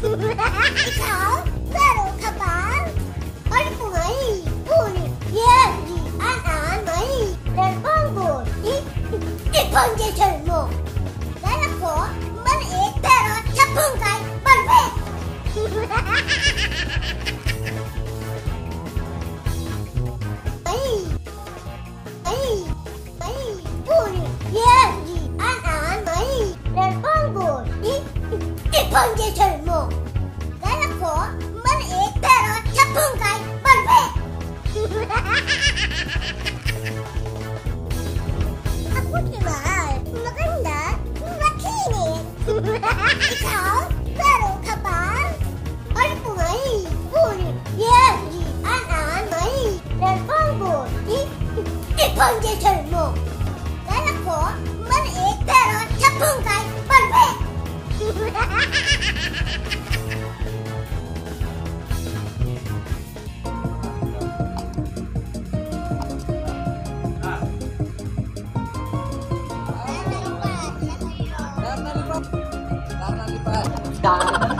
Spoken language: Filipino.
Ikaw? Meron ka ba? Ano po nga eh? Ulit, yan, di, an, may, lalbanggo, ipanggisal mo. Dala ko, maliit, pero sa punggay, malwit. Ulit, yan, di, an, may, lalbanggo, ipanggisal mo. Dala ko, maliit, pero sa punggay, malwit. Ako si Mahal. Maganda, makinis. Ikaw, meron ka ba? Ano po nga eh? Ulit, yan, di, an, may, lalbanggo, ipanggisal mo. Dala ko, maliit, pero sa punggay, malwit. Jangan